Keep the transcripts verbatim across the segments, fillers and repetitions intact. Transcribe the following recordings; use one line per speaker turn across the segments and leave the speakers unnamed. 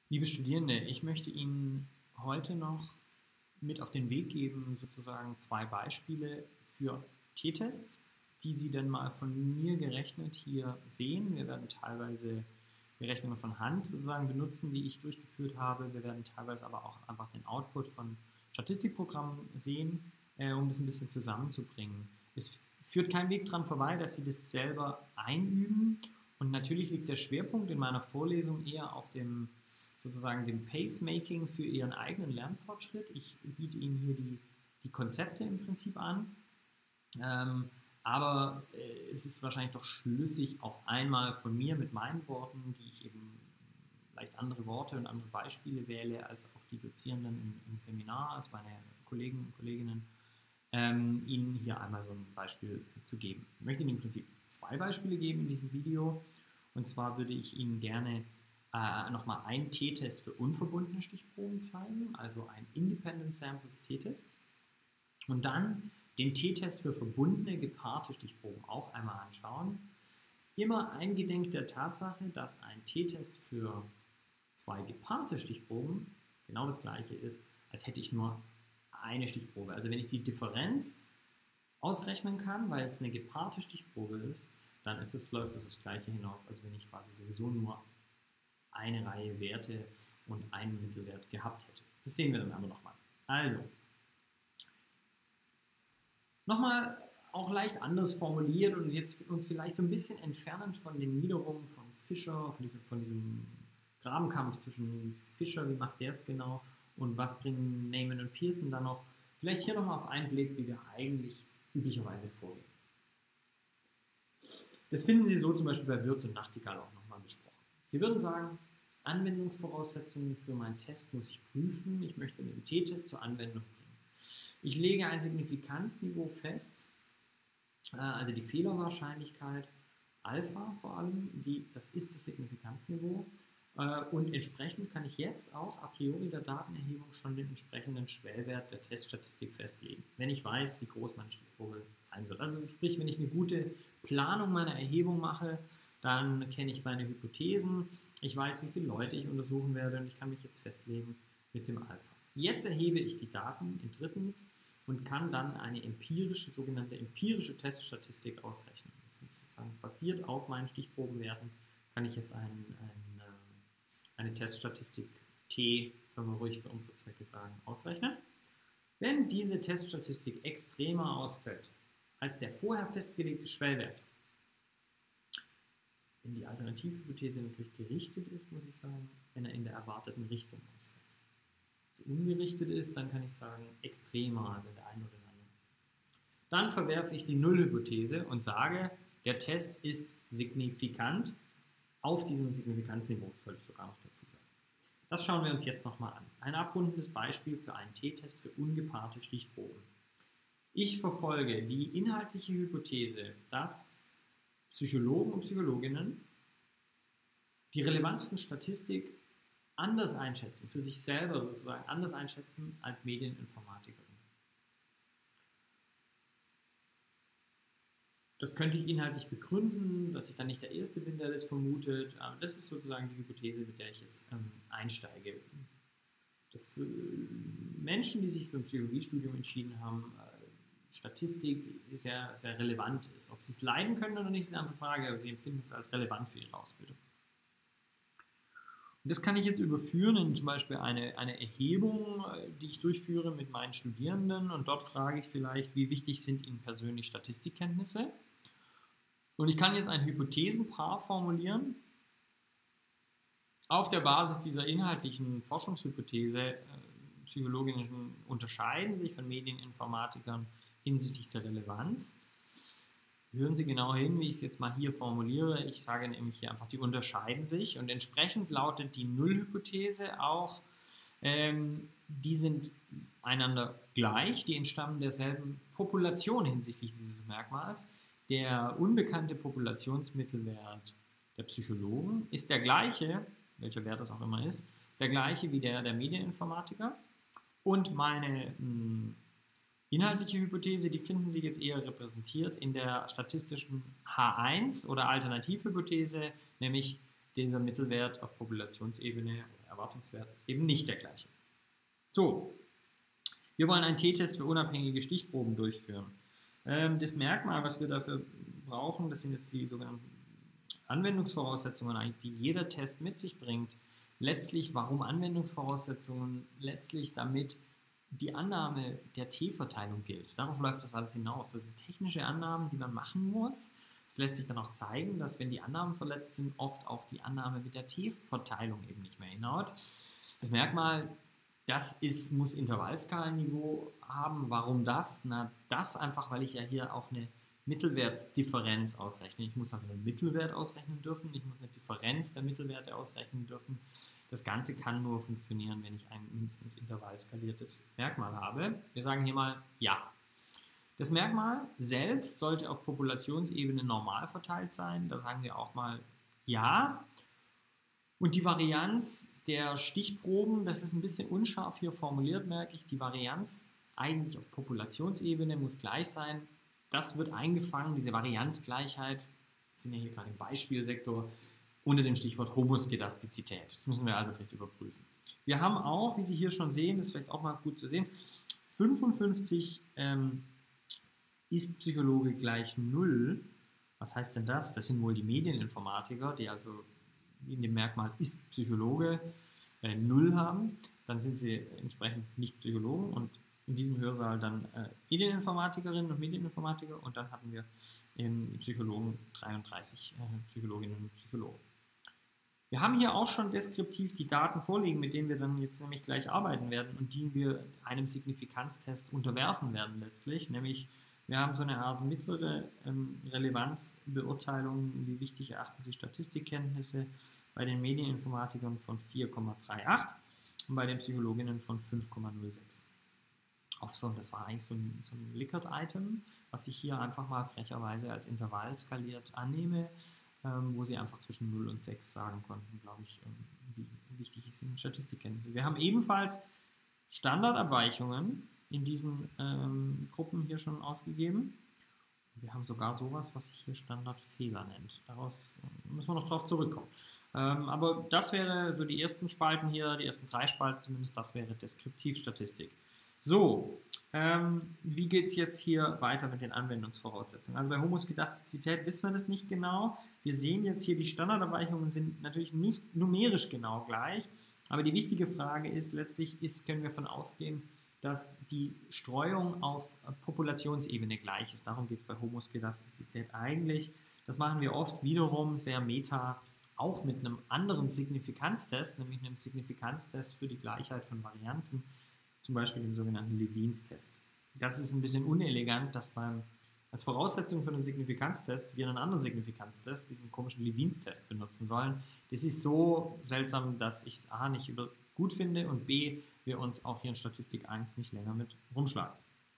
Liebe Studierende, ich möchte Ihnen heute noch mit auf den Weg geben, sozusagen zwei Beispiele für T-Tests, die Sie dann mal von mir gerechnet hier sehen. Wir werden teilweise Berechnungen von Hand sozusagen benutzen, die ich durchgeführt habe. Wir werden teilweise aber auch einfach den Output von Statistikprogrammen sehen, äh, um das ein bisschen zusammenzubringen. Es führt kein Weg dran vorbei, dass Sie das selber einüben. Und natürlich liegt der Schwerpunkt in meiner Vorlesung eher auf dem sozusagen dem Pacemaking für Ihren eigenen Lernfortschritt. Ich biete Ihnen hier die, die Konzepte im Prinzip an, ähm, aber äh, es ist wahrscheinlich doch schlüssig, auch einmal von mir mit meinen Worten, die ich eben leicht andere Worte und andere Beispiele wähle, als auch die Dozierenden im, im Seminar, als meine Kollegen und Kolleginnen, ähm, Ihnen hier einmal so ein Beispiel zu geben. Ich möchte Ihnen im Prinzip zwei Beispiele geben in diesem Video, und zwar würde ich Ihnen gerne Äh, nochmal einen T-Test für unverbundene Stichproben zeigen, also ein Independent Samples T-Test. Und dann den T-Test für verbundene, gepaarte Stichproben auch einmal anschauen. Immer eingedenk der Tatsache, dass ein T-Test für zwei gepaarte Stichproben genau das gleiche ist, als hätte ich nur eine Stichprobe. Also wenn ich die Differenz ausrechnen kann, weil es eine gepaarte Stichprobe ist, dann ist es, läuft es das gleiche hinaus, als wenn ich quasi sowieso nur eine Reihe Werte und einen Mittelwert gehabt hätte. Das sehen wir dann aber nochmal. Also, nochmal auch leicht anders formuliert und jetzt uns vielleicht so ein bisschen entfernend von den Niederungen von Fischer, von diesem, von diesem Grabenkampf zwischen Fischer, wie macht der es genau, und was bringen Neyman und Pearson dann noch. Vielleicht hier nochmal auf einen Blick, wie wir eigentlich üblicherweise vorgehen. Das finden Sie so zum Beispiel bei Würz und Nachtigall auch nochmal besprochen. Sie würden sagen, Anwendungsvoraussetzungen für meinen Test muss ich prüfen. Ich möchte den T-Test zur Anwendung bringen. Ich lege ein Signifikanzniveau fest, also die Fehlerwahrscheinlichkeit, Alpha vor allem, die, das ist das Signifikanzniveau. Und entsprechend kann ich jetzt auch a priori der Datenerhebung schon den entsprechenden Schwellwert der Teststatistik festlegen, wenn ich weiß, wie groß meine Stichprobe sein wird. Also sprich, wenn ich eine gute Planung meiner Erhebung mache, dann kenne ich meine Hypothesen, ich weiß, wie viele Leute ich untersuchen werde und ich kann mich jetzt festlegen mit dem Alpha. Jetzt erhebe ich die Daten in drittens und kann dann eine empirische, sogenannte empirische Teststatistik ausrechnen. Das ist sozusagen basiert auf meinen Stichprobenwerten, kann ich jetzt ein, ein, eine Teststatistik T, können wir ruhig für unsere Zwecke sagen, ausrechnen. Wenn diese Teststatistik extremer ausfällt als der vorher festgelegte Schwellwert, wenn die Alternativhypothese natürlich gerichtet ist, muss ich sagen, wenn er in der erwarteten Richtung ausfällt. Wenn es ungerichtet ist, dann kann ich sagen, extremer, also in der einen oder in der anderen Richtung. Dann verwerfe ich die Nullhypothese und sage, der Test ist signifikant auf diesem Signifikanzniveau, das sollte ich sogar noch dazu sagen. Das schauen wir uns jetzt nochmal an. Ein abrundendes Beispiel für einen T-Test für ungepaarte Stichproben. Ich verfolge die inhaltliche Hypothese, dass Psychologen und Psychologinnen die Relevanz von Statistik anders einschätzen, für sich selber sozusagen anders einschätzen als Medieninformatikerinnen. Das könnte ich inhaltlich begründen, dass ich dann nicht der Erste bin, der das vermutet, aber das ist sozusagen die Hypothese, mit der ich jetzt ähm, einsteige. Dass für Menschen, die sich für ein Psychologiestudium entschieden haben, äh, Statistik sehr, sehr relevant ist. Ob sie es leiden können oder nicht, ist eine andere Frage, aber sie empfinden es als relevant für ihre Ausbildung. Und das kann ich jetzt überführen in zum Beispiel eine, eine Erhebung, die ich durchführe mit meinen Studierenden, und dort frage ich vielleicht, wie wichtig sind ihnen persönlich Statistikkenntnisse? Und ich kann jetzt ein Hypothesenpaar formulieren. Auf der Basis dieser inhaltlichen Forschungshypothese, äh, Psychologinnen unterscheiden sich von Medieninformatikern hinsichtlich der Relevanz. Hören Sie genau hin, wie ich es jetzt mal hier formuliere. Ich sage nämlich hier einfach, die unterscheiden sich, und entsprechend lautet die Nullhypothese auch, ähm, die sind einander gleich, die entstammen derselben Population hinsichtlich dieses Merkmals. Der unbekannte Populationsmittelwert der Psychologen ist der gleiche, welcher Wert das auch immer ist, ist der gleiche wie der der Medieninformatiker. Und meine mh, inhaltliche Hypothese, die finden Sie jetzt eher repräsentiert in der statistischen H eins oder Alternativhypothese, nämlich dieser Mittelwert auf Populationsebene, Erwartungswert, ist eben nicht der gleiche. So, wir wollen einen T-Test für unabhängige Stichproben durchführen. Ähm, das Merkmal, was wir dafür brauchen, das sind jetzt die sogenannten Anwendungsvoraussetzungen, die jeder Test mit sich bringt. Letztlich, warum Anwendungsvoraussetzungen? Letztlich, damit die Annahme der T-Verteilung gilt. Darauf läuft das alles hinaus. Das sind technische Annahmen, die man machen muss. Es lässt sich dann auch zeigen, dass wenn die Annahmen verletzt sind, oft auch die Annahme mit der T-Verteilung eben nicht mehr hinhaut. Das Merkmal, das ist, muss Intervallskalenniveau haben. Warum das? Na, das einfach, weil ich ja hier auch eine Mittelwertsdifferenz ausrechne. Ich muss einfach einen Mittelwert ausrechnen dürfen. Ich muss eine Differenz der Mittelwerte ausrechnen dürfen. Das Ganze kann nur funktionieren, wenn ich ein mindestens intervallskaliertes Merkmal habe. Wir sagen hier mal ja. Das Merkmal selbst sollte auf Populationsebene normal verteilt sein. Da sagen wir auch mal ja. Und die Varianz der Stichproben, das ist ein bisschen unscharf hier formuliert, merke ich. Die Varianz eigentlich auf Populationsebene muss gleich sein. Das wird eingefangen, diese Varianzgleichheit. Wir sind ja hier gerade im Beispielsektor unter dem Stichwort Homoskedastizität. Das müssen wir also vielleicht überprüfen. Wir haben auch, wie Sie hier schon sehen, das ist vielleicht auch mal gut zu sehen, fünfundfünfzig ähm, ist Psychologe gleich null. Was heißt denn das? Das sind wohl die Medieninformatiker, die also in dem Merkmal ist Psychologe äh, null haben. Dann sind sie entsprechend nicht Psychologen und in diesem Hörsaal dann äh, Medieninformatikerinnen und Medieninformatiker und dann hatten wir ähm, Psychologen dreiunddreißig äh, Psychologinnen und Psychologen. Wir haben hier auch schon deskriptiv die Daten vorliegen, mit denen wir dann jetzt nämlich gleich arbeiten werden und die wir einem Signifikanztest unterwerfen werden letztlich, nämlich wir haben so eine Art mittlere ähm, Relevanzbeurteilung, wie wichtig erachten Sie Statistikkenntnisse bei den Medieninformatikern von vier Komma achtunddreißig und bei den Psychologinnen von fünf Komma null sechs. Auf so, das war eigentlich so ein, so ein Likert-Item, was ich hier einfach mal frecherweise als Intervall skaliert annehme, ähm, wo Sie einfach zwischen null und sechs sagen konnten, glaube ich, ähm, wie wichtig sind Statistikkenntnisse. Wir haben ebenfalls Standardabweichungen in diesen ähm, Gruppen hier schon ausgegeben. Wir haben sogar sowas, was sich hier Standardfehler nennt. Daraus äh, müssen wir noch drauf zurückkommen. Ähm, aber das wäre so die ersten Spalten hier, die ersten drei Spalten zumindest, das wäre Deskriptivstatistik. So, ähm, wie geht es jetzt hier weiter mit den Anwendungsvoraussetzungen? Also bei Homoskedastizität wissen wir das nicht genau. Wir sehen jetzt hier, die Standardabweichungen sind natürlich nicht numerisch genau gleich, aber die wichtige Frage ist letztlich, ist, können wir davon ausgehen, dass die Streuung auf Populationsebene gleich ist. Darum geht es bei Homoskedastizität eigentlich. Das machen wir oft wiederum sehr meta, auch mit einem anderen Signifikanztest, nämlich einem Signifikanztest für die Gleichheit von Varianzen, zum Beispiel dem sogenannten Levins-Test. Das ist ein bisschen unelegant, dass beim, als Voraussetzung für einen Signifikanztest wir einen anderen Signifikanztest, diesen komischen Levins-Test, benutzen sollen. Das ist so seltsam, dass ich es A nicht gut finde und B, wir uns auch hier in Statistik eins nicht länger mit rumschlagen.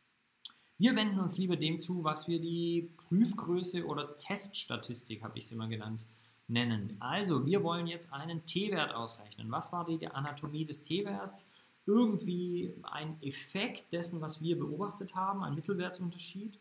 Wir wenden uns lieber dem zu, was wir die Prüfgröße oder Teststatistik, habe ich es immer genannt, nennen. Also, wir wollen jetzt einen T-Wert ausrechnen. Was war die Anatomie des T-Werts? Irgendwie ein Effekt dessen, was wir beobachtet haben, ein Mittelwertsunterschied,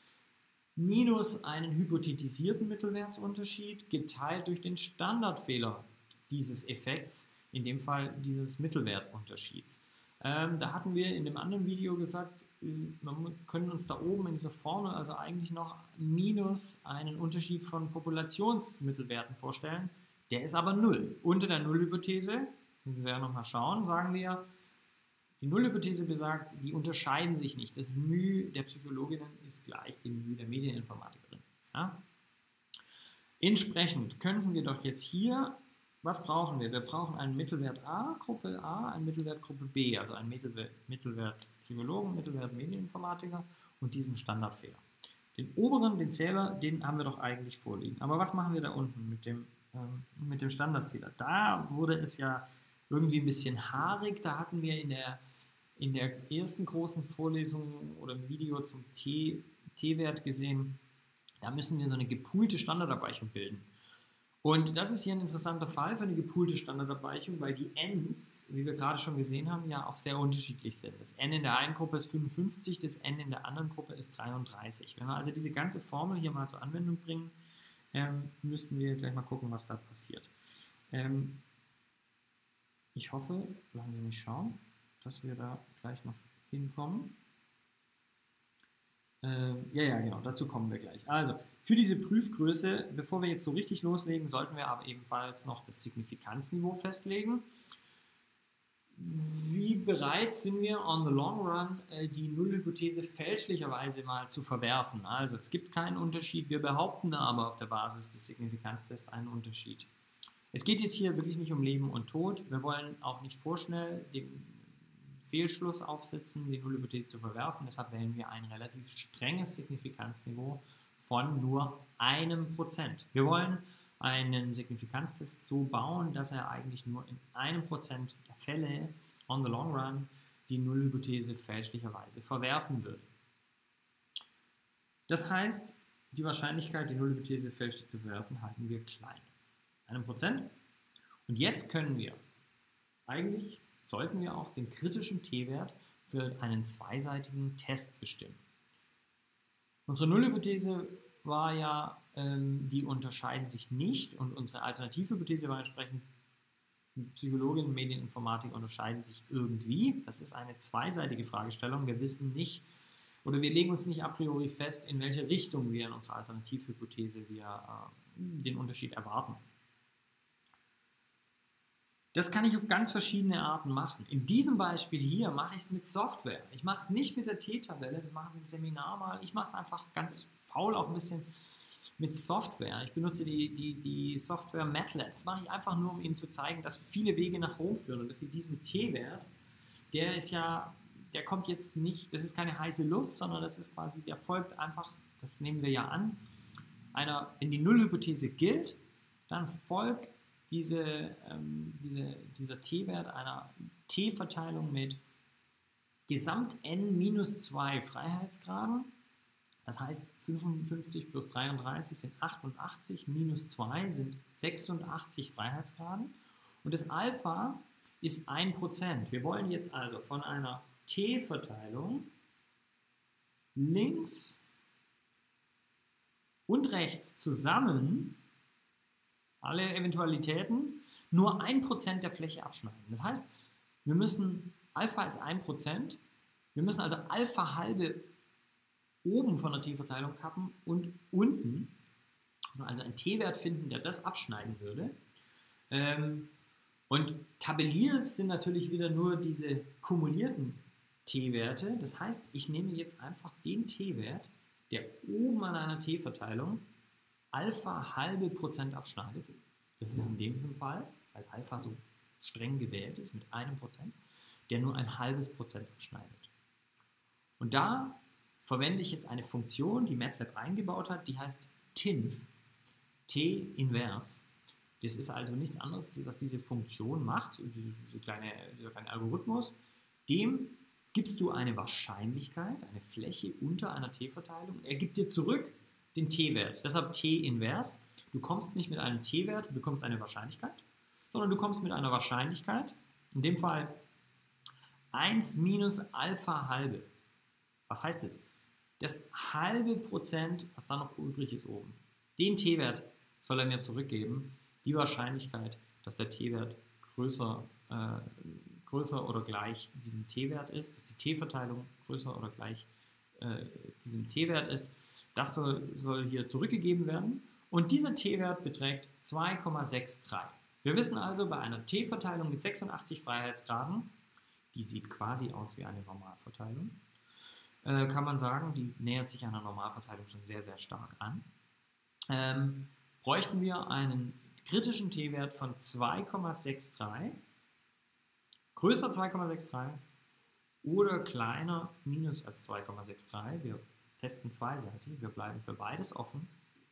minus einen hypothetisierten Mittelwertsunterschied, geteilt durch den Standardfehler dieses Effekts, in dem Fall dieses Mittelwertunterschieds. Ähm, da hatten wir in dem anderen Video gesagt, wir können uns da oben in dieser Formel also eigentlich noch minus einen Unterschied von Populationsmittelwerten vorstellen. Der ist aber null. Unter der Nullhypothese, müssen Sie ja nochmal schauen, sagen wir, die Nullhypothese besagt, die unterscheiden sich nicht. Das μ der Psychologinnen ist gleich dem μ der Medieninformatikerin. Ja? Entsprechend könnten wir doch jetzt hier, was brauchen wir? Wir brauchen einen Mittelwert A, Gruppe A, einen Mittelwert Gruppe B, also einen Mittelwert, Mittelwert Psychologen, Mittelwert Medieninformatiker und diesen Standardfehler. Den oberen, den Zähler, den haben wir doch eigentlich vorliegen. Aber was machen wir da unten mit dem, ähm, mit dem Standardfehler? Da wurde es ja irgendwie ein bisschen haarig. Da hatten wir in der, in der ersten großen Vorlesung oder im Video zum T, T-Wert gesehen, da müssen wir so eine gepoolte Standardabweichung bilden. Und das ist hier ein interessanter Fall für eine gepoolte Standardabweichung, weil die N's, wie wir gerade schon gesehen haben, ja auch sehr unterschiedlich sind. Das N in der einen Gruppe ist fünfundfünfzig, das N in der anderen Gruppe ist dreiunddreißig. Wenn wir also diese ganze Formel hier mal zur Anwendung bringen, ähm, müssten wir gleich mal gucken, was da passiert. Ähm, ich hoffe, lassen Sie mich schauen, dass wir da gleich noch hinkommen. Äh, ja, ja, genau, dazu kommen wir gleich. Also, für diese Prüfgröße, bevor wir jetzt so richtig loslegen, sollten wir aber ebenfalls noch das Signifikanzniveau festlegen. Wie bereit sind wir on the long run, die Nullhypothese fälschlicherweise mal zu verwerfen? Also es gibt keinen Unterschied, wir behaupten aber auf der Basis des Signifikanztests einen Unterschied. Es geht jetzt hier wirklich nicht um Leben und Tod, wir wollen auch nicht vorschnell den Fehlschluss aufsetzen, die Nullhypothese zu verwerfen, deshalb wählen wir ein relativ strenges Signifikanzniveau von nur einem Prozent. Wir wollen einen Signifikanztest so bauen, dass er eigentlich nur in einem Prozent der Fälle on the long run die Nullhypothese fälschlicherweise verwerfen würde. Das heißt, die Wahrscheinlichkeit, die Nullhypothese fälschlich zu verwerfen, halten wir klein. Einem Prozent. Und jetzt können wir, eigentlich sollten wir auch den kritischen t-Wert für einen zweiseitigen Test bestimmen. Unsere Nullhypothese war ja, ähm, die unterscheiden sich nicht und unsere Alternativhypothese war entsprechend, Psychologin und Medieninformatik unterscheiden sich irgendwie. Das ist eine zweiseitige Fragestellung. Wir wissen nicht oder wir legen uns nicht a priori fest, in welche Richtung wir in unserer Alternativhypothese wir äh, den Unterschied erwarten. Das kann ich auf ganz verschiedene Arten machen. In diesem Beispiel hier mache ich es mit Software. Ich mache es nicht mit der T-Tabelle, das machen Sie im Seminar mal. Ich mache es einfach ganz faul auch ein bisschen mit Software. Ich benutze die, die, die Software MATLAB. Das mache ich einfach nur, um Ihnen zu zeigen, dass viele Wege nach Rom führen und dass Sie diesen T-Wert, der ist ja, der kommt jetzt nicht, das ist keine heiße Luft, sondern das ist quasi, der folgt einfach, das nehmen wir ja an, einer, wenn die Nullhypothese gilt, dann folgt diese, ähm, diese, dieser T-Wert einer T-Verteilung mit Gesamt n minus zwei Freiheitsgraden. Das heißt, fünfundfünfzig plus dreiunddreißig sind achtundachtzig, minus zwei sind sechsundachtzig Freiheitsgraden. Und das Alpha ist ein Prozent. Wir wollen jetzt also von einer T-Verteilung links und rechts zusammen alle Eventualitäten nur ein Prozent der Fläche abschneiden. Das heißt, wir müssen, Alpha ist ein Prozent, wir müssen also Alpha halbe oben von der T-Verteilung kappen und unten, wir müssen also einen T-Wert finden, der das abschneiden würde. Ähm, und tabelliert sind natürlich wieder nur diese kumulierten T-Werte. Das heißt, ich nehme jetzt einfach den T-Wert, der oben an einer T-Verteilung Alpha halbe Prozent abschneidet. Das ist in dem Fall, weil Alpha so streng gewählt ist mit einem Prozent, der nur ein halbes Prozent abschneidet. Und da verwende ich jetzt eine Funktion, die MATLAB eingebaut hat, die heißt T I N F, T-Invers. Das ist also nichts anderes, was diese Funktion macht, diese kleine, dieser kleine Algorithmus. Dem gibst du eine Wahrscheinlichkeit, eine Fläche unter einer T-Verteilung. Er gibt dir zurück den T-Wert, deshalb T-Invers. Du kommst nicht mit einem T-Wert, du bekommst eine Wahrscheinlichkeit, sondern du kommst mit einer Wahrscheinlichkeit, in dem Fall eins minus Alpha halbe. Was heißt das? Das halbe Prozent, was da noch übrig ist oben, den T-Wert soll er mir zurückgeben, die Wahrscheinlichkeit, dass der T-Wert größer, äh, größer oder gleich diesem T-Wert ist, dass die T-Verteilung größer oder gleich äh, diesem T-Wert ist, das soll, soll hier zurückgegeben werden und dieser T-Wert beträgt zwei Komma dreiundsechzig. Wir wissen also, bei einer T-Verteilung mit sechsundachtzig Freiheitsgraden, die sieht quasi aus wie eine Normalverteilung, äh, kann man sagen, die nähert sich einer Normalverteilung schon sehr, sehr stark an, ähm, bräuchten wir einen kritischen T-Wert von zwei Komma dreiundsechzig, größer zwei Komma dreiundsechzig oder kleiner minus als zwei Komma dreiundsechzig. Wir testen zweiseitig, wir bleiben für beides offen,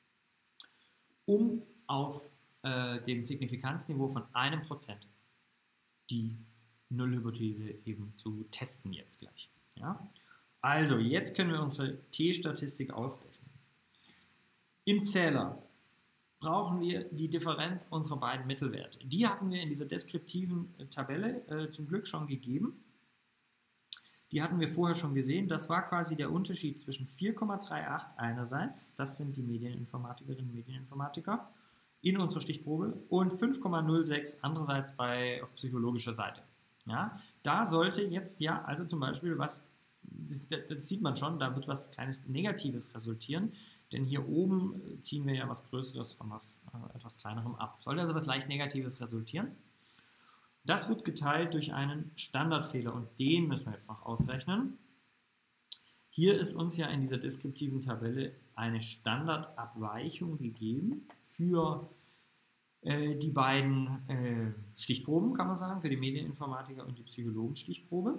um auf äh, dem Signifikanzniveau von einem Prozent die Nullhypothese eben zu testen jetzt gleich. Ja? Also, jetzt können wir unsere T-Statistik ausrechnen. Im Zähler brauchen wir die Differenz unserer beiden Mittelwerte. Die hatten wir in dieser deskriptiven Tabelle äh, zum Glück schon gegeben. Die hatten wir vorher schon gesehen. Das war quasi der Unterschied zwischen vier Komma achtunddreißig einerseits, das sind die Medieninformatikerinnen und Medieninformatiker, in unserer Stichprobe und fünf Komma null sechs andererseits bei, auf psychologischer Seite. Ja, da sollte jetzt ja also zum Beispiel was, das, das sieht man schon, da wird was kleines Negatives resultieren, denn hier oben ziehen wir ja was Größeres von was äh, etwas Kleinerem ab. Sollte also was leicht Negatives resultieren. Das wird geteilt durch einen Standardfehler und den müssen wir jetzt noch ausrechnen. Hier ist uns ja in dieser deskriptiven Tabelle eine Standardabweichung gegeben für äh, die beiden äh, Stichproben, kann man sagen, für die Medieninformatiker und die Psychologen-Stichprobe.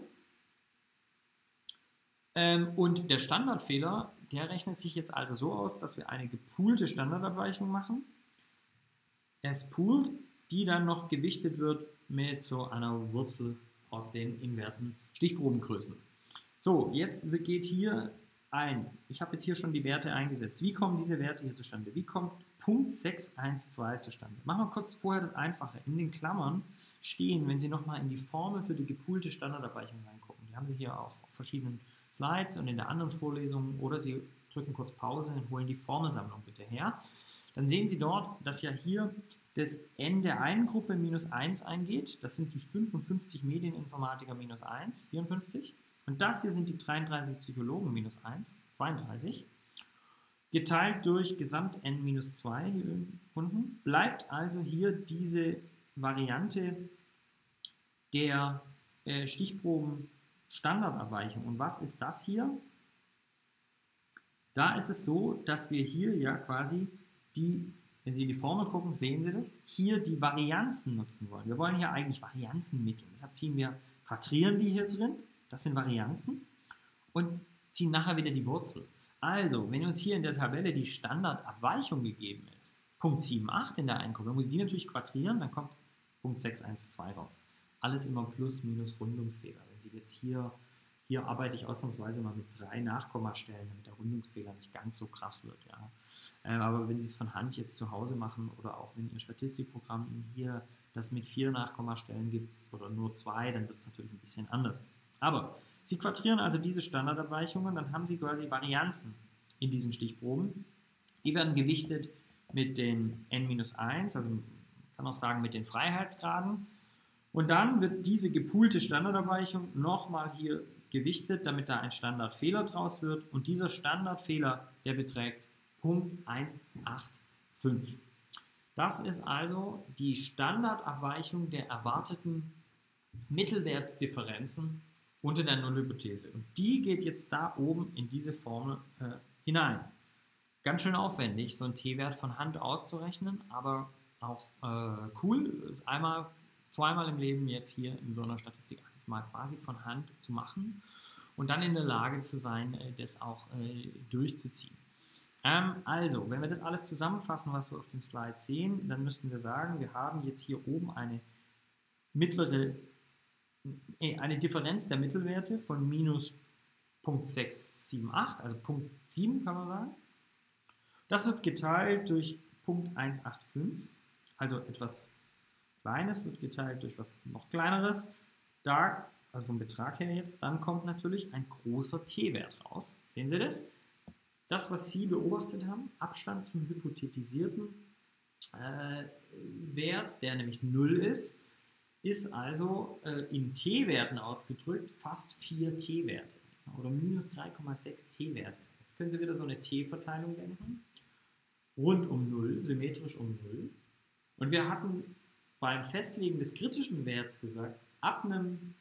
Ähm, und der Standardfehler, der rechnet sich jetzt also so aus, dass wir eine gepoolte Standardabweichung machen. Es poolt, die dann noch gewichtet wird mit so einer Wurzel aus den inversen Stichprobengrößen. So, jetzt geht hier ein, ich habe jetzt hier schon die Werte eingesetzt. Wie kommen diese Werte hier zustande? Wie kommt Punkt sechs eins zwei zustande? Machen wir kurz vorher das Einfache. In den Klammern stehen, wenn Sie nochmal in die Formel für die gepoolte Standardabweichung reingucken, die haben Sie hier auch auf verschiedenen Slides und in der anderen Vorlesung, oder Sie drücken kurz Pause und holen die Formelsammlung bitte her. Dann sehen Sie dort, dass ja hier das N der einen Gruppe minus eins eingeht. Das sind die fünfundfünfzig Medieninformatiker minus eins, vierundfünfzig. Und das hier sind die dreiunddreißig Psychologen minus eins, zweiunddreißig. Geteilt durch Gesamt N minus zwei hier unten. Bleibt also hier diese Variante der äh, Stichproben Standardabweichung. Und was ist das hier? Da ist es so, dass wir hier ja quasi die, wenn Sie in die Formel gucken, sehen Sie das, hier die Varianzen nutzen wollen. Wir wollen hier eigentlich Varianzen mitteln. Deshalb ziehen wir, quadrieren wir hier drin, das sind Varianzen, und ziehen nachher wieder die Wurzel. Also, wenn uns hier in der Tabelle die Standardabweichung gegeben ist, Punkt sieben acht in der einen Gruppe, muss ich die natürlich quadrieren, dann kommt Punkt sechs eins zwei raus. Alles immer plus, minus Rundungsfehler. Wenn Sie jetzt hier, hier arbeite ich ausnahmsweise mal mit drei Nachkommastellen, damit der Rundungsfehler nicht ganz so krass wird. Ja. Ähm, aber wenn Sie es von Hand jetzt zu Hause machen oder auch wenn Ihr Statistikprogramm Ihnen hier das mit vier Nachkommastellen gibt oder nur zwei, dann wird es natürlich ein bisschen anders. Aber Sie quadrieren also diese Standardabweichungen, dann haben Sie quasi Varianzen in diesen Stichproben. Die werden gewichtet mit den N minus eins, also man kann auch sagen mit den Freiheitsgraden. Und dann wird diese gepoolte Standardabweichung nochmal hier gewichtet, damit da ein Standardfehler draus wird. Und dieser Standardfehler, der beträgt Punkt eins acht fünf. Das ist also die Standardabweichung der erwarteten Mittelwertsdifferenzen unter der Nullhypothese. Und die geht jetzt da oben in diese Formel äh, hinein. Ganz schön aufwendig, so einen T-Wert von Hand auszurechnen, aber auch äh, cool, ist einmal, zweimal im Leben jetzt hier in so einer Statistik eins mal quasi von Hand zu machen und dann in der Lage zu sein, äh, das auch äh, durchzuziehen. Ähm, also, wenn wir das alles zusammenfassen, was wir auf dem Slide sehen, dann müssten wir sagen, wir haben jetzt hier oben eine mittlere eine Differenz der Mittelwerte von minus Punkt sechs sieben acht, also Punkt sieben kann man sagen. Das wird geteilt durch Punkt eins acht fünf, also etwas Kleines wird geteilt durch was noch Kleineres. Da, also vom Betrag her jetzt, dann kommt natürlich ein großer T-Wert raus. Sehen Sie das? Das, was Sie beobachtet haben, Abstand zum hypothetisierten äh, Wert, der nämlich null ist, ist also äh, in T-Werten ausgedrückt fast vier T-Werte oder minus drei Komma sechs T-Werte. Jetzt können Sie wieder so eine T-Verteilung denken. Rund um null, symmetrisch um null. Und wir hatten beim Festlegen des kritischen Werts gesagt, ab einem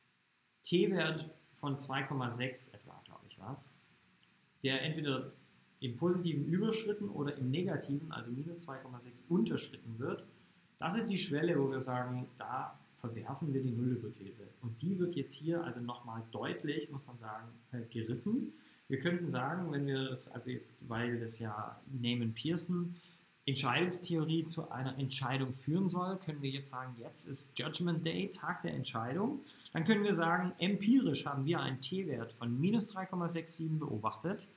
T-Wert von zwei Komma sechs etwa, glaube ich, was, der entweder im positiven überschritten oder im negativen, also minus zwei Komma sechs, unterschritten wird. Das ist die Schwelle, wo wir sagen, da verwerfen wir die Nullhypothese. Und die wird jetzt hier also nochmal deutlich, muss man sagen, gerissen. Wir könnten sagen, wenn wir das, also jetzt, weil das ja Neyman-Pearson Entscheidungstheorie zu einer Entscheidung führen soll, können wir jetzt sagen, jetzt ist Judgment Day, Tag der Entscheidung. Dann können wir sagen, empirisch haben wir einen T-Wert von minus drei Komma sechs sieben beobachtet.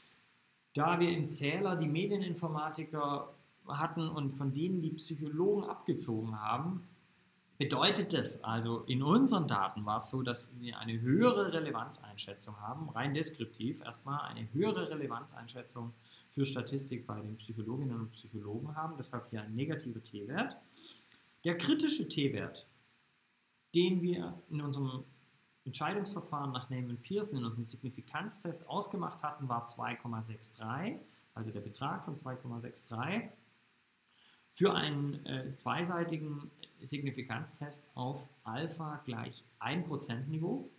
Da wir im Zähler die Medieninformatiker hatten und von denen die Psychologen abgezogen haben, Bedeutet das also, in unseren Daten war es so, dass wir eine höhere Relevanzeinschätzung haben, rein deskriptiv erstmal eine höhere Relevanzeinschätzung für Statistik bei den Psychologinnen und Psychologen haben, deshalb hier ein negativer T-Wert. Der kritische T-Wert, den wir in unserem Entscheidungsverfahren nach Neyman Pearson in unserem Signifikanztest ausgemacht hatten, war zwei Komma dreiundsechzig, also der Betrag von zwei Komma dreiundsechzig. Für einen äh, zweiseitigen Signifikanztest auf Alpha gleich ein Prozent Niveau.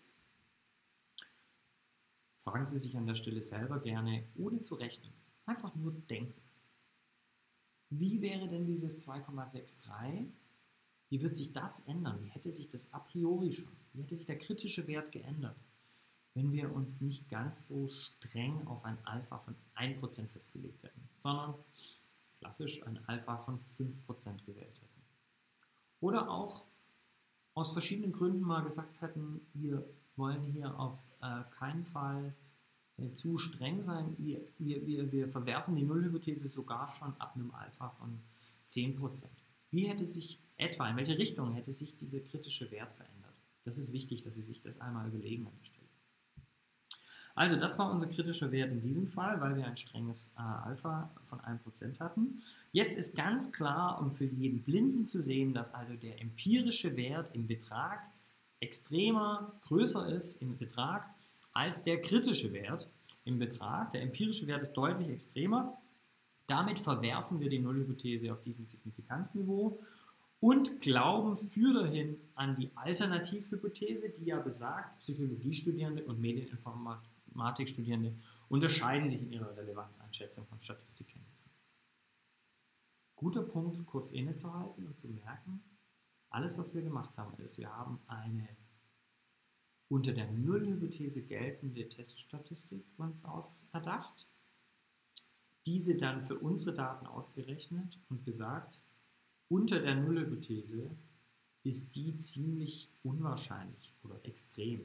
Fragen Sie sich an der Stelle selber gerne, ohne zu rechnen, einfach nur denken. Wie wäre denn dieses zwei Komma dreiundsechzig? Wie wird sich das ändern? Wie hätte sich das a priori schon? Wie hätte sich der kritische Wert geändert, wenn wir uns nicht ganz so streng auf ein Alpha von ein Prozent festgelegt hätten, sondern klassisch ein Alpha von fünf Prozent gewählt hätten? Oder auch aus verschiedenen Gründen mal gesagt hätten, wir wollen hier auf äh, keinen Fall äh, zu streng sein, wir, wir, wir, wir verwerfen die Nullhypothese sogar schon ab einem Alpha von zehn Prozent. Wie hätte sich etwa, in welche Richtung hätte sich dieser kritische Wert verändert? Das ist wichtig, dass Sie sich das einmal überlegen an der Stelle. Also das war unser kritischer Wert in diesem Fall, weil wir ein strenges äh, Alpha von ein Prozent hatten. Jetzt ist ganz klar und für jeden Blinden zu sehen, dass also der empirische Wert im Betrag extremer größer ist im Betrag als der kritische Wert im Betrag. Der empirische Wert ist deutlich extremer. Damit verwerfen wir die Nullhypothese auf diesem Signifikanzniveau und glauben für dahin an die Alternativhypothese, die ja besagt, Psychologiestudierende und Medieninformatikstudierende unterscheiden sich in ihrer Relevanzeinschätzung von Statistikkenntnissen. Guter Punkt, kurz innezuhalten und zu merken, alles, was wir gemacht haben, ist, wir haben eine unter der Nullhypothese geltende Teststatistik uns auserdacht, diese dann für unsere Daten ausgerechnet und gesagt, unter der Nullhypothese ist die ziemlich unwahrscheinlich oder extrem.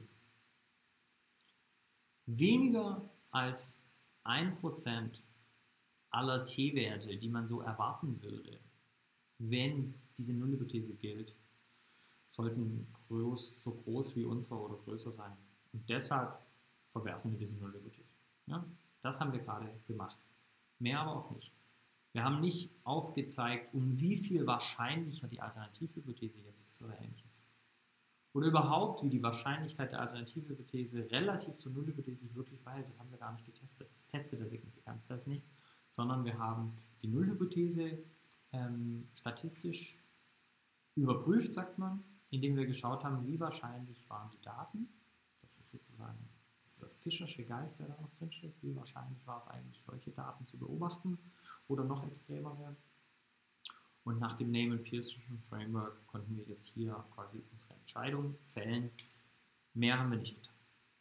Weniger als ein Prozent aller T-Werte, die man so erwarten würde, wenn diese Nullhypothese gilt, sollten groß, so groß wie unsere oder größer sein. Und deshalb verwerfen wir diese Nullhypothese. Ja? Das haben wir gerade gemacht. Mehr aber auch nicht. Wir haben nicht aufgezeigt, um wie viel wahrscheinlicher die Alternativhypothese jetzt ist oder ähnliches. Oder überhaupt, wie die Wahrscheinlichkeit der Alternativhypothese relativ zur Nullhypothese sich wirklich verhält. Das haben wir gar nicht getestet. Das testet der Signifikanztest nicht, sondern wir haben die Nullhypothese ähm, statistisch überprüft, sagt man, indem wir geschaut haben, wie wahrscheinlich waren die Daten. Das ist sozusagen dieser Fischersche Geist, der da noch drin steht. Wie wahrscheinlich war es eigentlich, solche Daten zu beobachten oder noch extremer werden. Und nach dem Neyman Pearson Framework konnten wir jetzt hier quasi unsere Entscheidung fällen. Mehr haben wir nicht getan.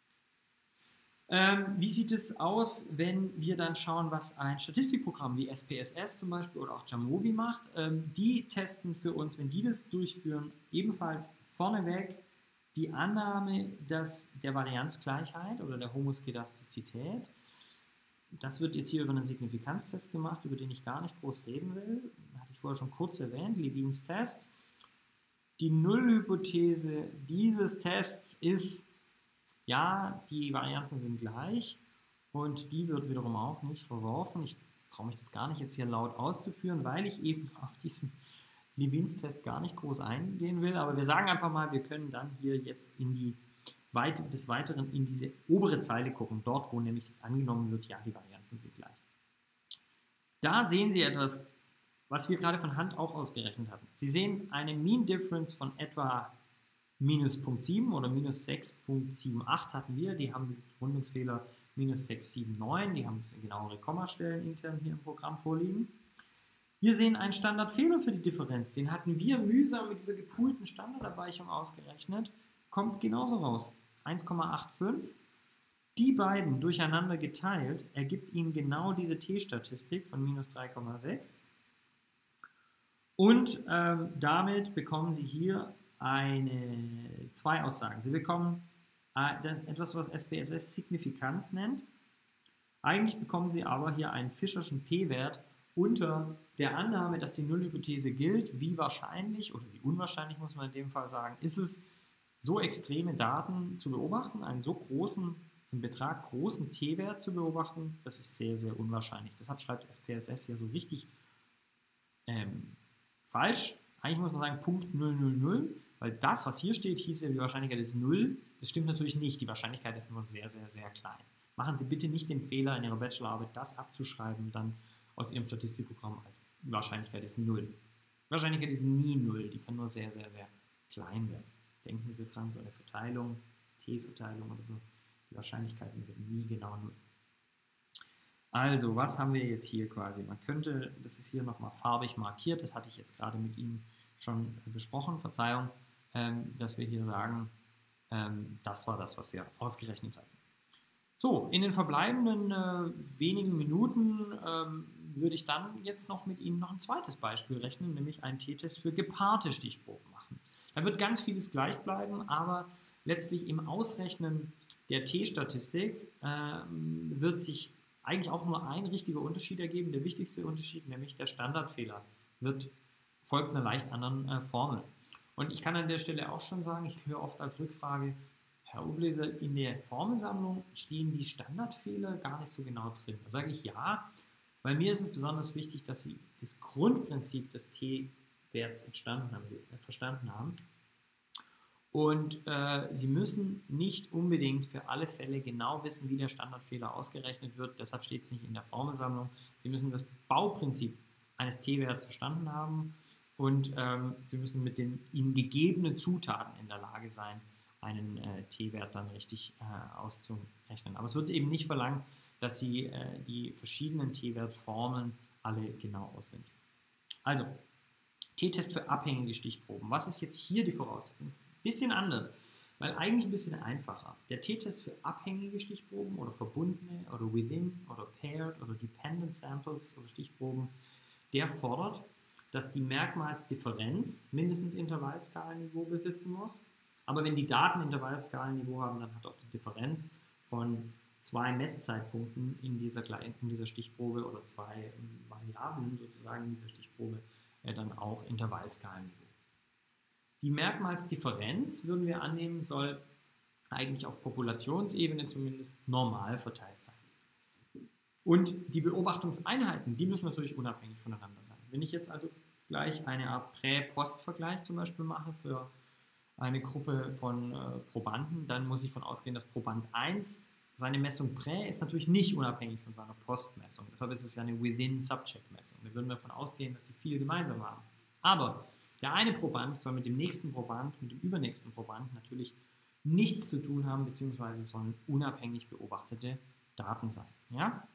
Ähm, wie sieht es aus, wenn wir dann schauen, was ein Statistikprogramm wie S P S S zum Beispiel oder auch Jamovi macht? Ähm, die testen für uns, wenn die das durchführen, ebenfalls vorneweg die Annahme dass der Varianzgleichheit oder der Homoskedastizität. Das wird jetzt hier über einen Signifikanztest gemacht, über den ich gar nicht groß reden will. Hatte ich vorher schon kurz erwähnt, Levins Test. Die Nullhypothese dieses Tests ist, ja, die Varianzen sind gleich und die wird wiederum auch nicht verworfen. Ich traue mich das gar nicht jetzt hier laut auszuführen, weil ich eben auf diesen Levins Test gar nicht groß eingehen will. Aber wir sagen einfach mal, wir können dann hier jetzt in die Weite, des Weiteren in diese obere Zeile gucken, dort wo nämlich angenommen wird, ja, die Varianzen sind gleich. Da sehen Sie etwas, was wir gerade von Hand auch ausgerechnet hatten. Sie sehen eine Mean Difference von etwa minus Punkt sieben oder minus sechs Komma achtundsiebzig hatten wir, die haben den Rundungsfehler minus sechs Komma neunundsiebzig, die haben genauere Kommastellen intern hier im Programm vorliegen. Wir sehen einen Standardfehler für die Differenz, den hatten wir mühsam mit dieser gepoolten Standardabweichung ausgerechnet, kommt genauso raus. eins Komma fünfundachtzig. Die beiden durcheinander geteilt ergibt Ihnen genau diese T-Statistik von minus drei Komma sechs. Und ähm, damit bekommen Sie hier eine, zwei Aussagen. Sie bekommen äh, das, etwas, was S P S S Signifikanz nennt. Eigentlich bekommen Sie aber hier einen Fischerschen P-Wert unter der Annahme, dass die Nullhypothese gilt, wie wahrscheinlich oder wie unwahrscheinlich, muss man in dem Fall sagen, ist es, so extreme Daten zu beobachten, einen so großen, im Betrag großen T-Wert zu beobachten, das ist sehr, sehr unwahrscheinlich. Deshalb schreibt S P S S hier so richtig ähm, falsch. Eigentlich muss man sagen Punkt null null null, weil das, was hier steht, hieß ja, die Wahrscheinlichkeit ist null. Das stimmt natürlich nicht. Die Wahrscheinlichkeit ist nur sehr, sehr, sehr klein. Machen Sie bitte nicht den Fehler in Ihrer Bachelorarbeit, das abzuschreiben, dann aus Ihrem Statistikprogramm als Wahrscheinlichkeit ist null. Wahrscheinlichkeit ist nie null, die kann nur sehr, sehr, sehr klein werden. Denken Sie dran, so eine Verteilung, T-Verteilung oder so, die Wahrscheinlichkeiten werden nie genau null. Also, was haben wir jetzt hier quasi? Man könnte, das ist hier nochmal farbig markiert, das hatte ich jetzt gerade mit Ihnen schon besprochen, Verzeihung, ähm, dass wir hier sagen, ähm, das war das, was wir ausgerechnet hatten. So, in den verbleibenden äh, wenigen Minuten ähm, würde ich dann jetzt noch mit Ihnen noch ein zweites Beispiel rechnen, nämlich einen T-Test für gepaarte Stichproben machen. Da wird ganz vieles gleich bleiben, aber letztlich im Ausrechnen der T-Statistik äh, wird sich eigentlich auch nur ein richtiger Unterschied ergeben. Der wichtigste Unterschied, nämlich der Standardfehler, wird, folgt einer leicht anderen äh, Formel. Und ich kann an der Stelle auch schon sagen, ich höre oft als Rückfrage, Herr Obleser, in der Formelsammlung stehen die Standardfehler gar nicht so genau drin. Da sage ich ja, weil mir ist es besonders wichtig, dass Sie das Grundprinzip des T-Werts entstanden haben, Sie, äh, verstanden haben. Und äh, Sie müssen nicht unbedingt für alle Fälle genau wissen, wie der Standardfehler ausgerechnet wird. Deshalb steht es nicht in der Formelsammlung. Sie müssen das Bauprinzip eines T-Werts verstanden haben und ähm, Sie müssen mit den Ihnen gegebenen Zutaten in der Lage sein, einen äh, T-Wert dann richtig äh, auszurechnen. Aber es wird eben nicht verlangt, dass Sie äh, die verschiedenen T-Wert-Formeln alle genau auswendig wissen. Also, T-Test für abhängige Stichproben. Was ist jetzt hier die Voraussetzung? Ist ein bisschen anders, weil eigentlich ein bisschen einfacher. Der T-Test für abhängige Stichproben oder verbundene oder within oder paired oder dependent samples oder Stichproben, der fordert, dass die Merkmalsdifferenz mindestens Intervallskalenniveau besitzen muss. Aber wenn die Daten Intervallskalenniveau haben, dann hat auch die Differenz von zwei Messzeitpunkten in dieser, in dieser Stichprobe oder zwei Variablen sozusagen in dieser Stichprobe äh, dann auch Intervallskalenniveau. Die Merkmalsdifferenz, würden wir annehmen, soll eigentlich auf Populationsebene zumindest normal verteilt sein. Und die Beobachtungseinheiten, die müssen natürlich unabhängig voneinander sein. Wenn ich jetzt also gleich eine Art Prä-Post-Vergleich zum Beispiel mache für eine Gruppe von äh, Probanden, dann muss ich davon ausgehen, dass Proband eins, seine Messung Prä ist natürlich nicht unabhängig von seiner Postmessung. Deshalb ist es ja eine Within-Subject-Messung. Wir würden davon ausgehen, dass die viel gemeinsam haben. Aber der eine Proband soll mit dem nächsten Proband, mit dem übernächsten Proband natürlich nichts zu tun haben, beziehungsweise sollen unabhängig beobachtete Daten sein. Ja?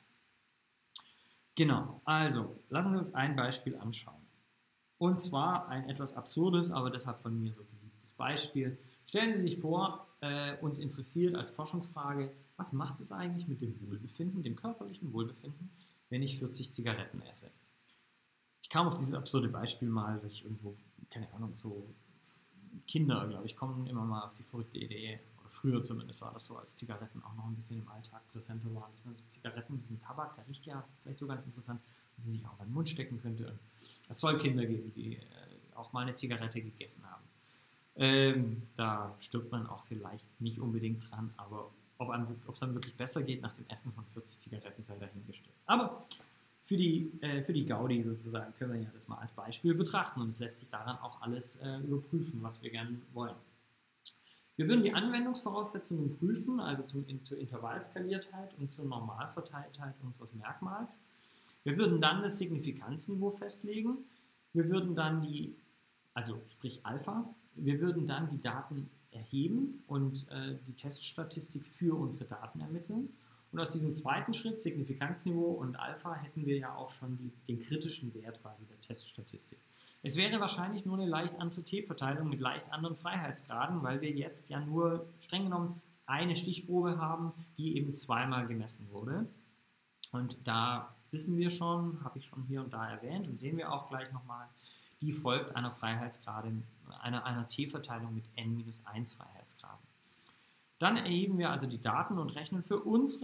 Genau, also lassen Sie uns ein Beispiel anschauen. Und zwar ein etwas absurdes, aber deshalb von mir so geliebtes Beispiel. Stellen Sie sich vor, äh, uns interessiert als Forschungsfrage, was macht es eigentlich mit dem Wohlbefinden, dem körperlichen Wohlbefinden, wenn ich vierzig Zigaretten esse? Ich kam auf dieses absurde Beispiel mal, weil ich irgendwo, keine Ahnung, so Kinder, glaube ich, kommen immer mal auf die verrückte Idee, oder früher zumindest war das so, als Zigaretten auch noch ein bisschen im Alltag präsenter waren, dass man so Zigaretten, diesen Tabak, der riecht ja vielleicht so ganz interessant, dass man sich auch in den Mund stecken könnte. Und es soll Kinder geben, die äh, auch mal eine Zigarette gegessen haben. Ähm, da stirbt man auch vielleicht nicht unbedingt dran, aber ob es dann wirklich besser geht nach dem Essen von vierzig Zigaretten, sei dahingestellt. Aber für die, äh, für die Gaudi sozusagen können wir ja das mal als Beispiel betrachten und es lässt sich daran auch alles äh, überprüfen, was wir gerne wollen. Wir würden die Anwendungsvoraussetzungen prüfen, also zum, in, zur Intervallskaliertheit und zur Normalverteiltheit unseres Merkmals. Wir würden dann das Signifikanzniveau festlegen. Wir würden dann die, also sprich Alpha, wir würden dann die Daten erheben und äh, die Teststatistik für unsere Daten ermitteln. Und aus diesem zweiten Schritt, Signifikanzniveau und Alpha, hätten wir ja auch schon die, den kritischen Wert quasi der Teststatistik. Es wäre wahrscheinlich nur eine leicht andere T-Verteilung mit leicht anderen Freiheitsgraden, weil wir jetzt ja nur streng genommen eine Stichprobe haben, die eben zweimal gemessen wurde. Und da wissen wir schon, habe ich schon hier und da erwähnt und sehen wir auch gleich nochmal, die folgt einer Freiheitsgrade, einer, einer T-Verteilung mit n minus eins Freiheitsgraden. Dann erheben wir also die Daten und rechnen für unsere